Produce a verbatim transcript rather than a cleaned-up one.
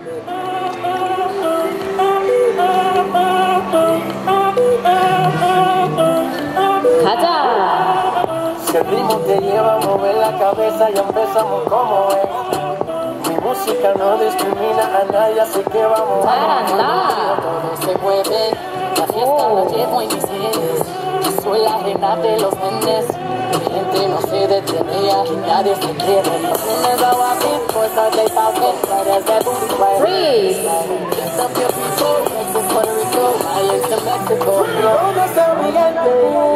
가자. Si el ritmo te lleva a mover la cabeza, ya empezamos como es. Mi música no discrimina a nadie, así que vamos a todo se mueve, la fiesta la llevo en mis genes. Soy la reina de los nenes, mi gente no se detiene y aquí nadie se quiere. Los nenes agua bien, cosas de papel, varias de booty, Freeze. Some your people, Texas, Puerto Rico, I to Mexico. ¿Dónde está mi gente?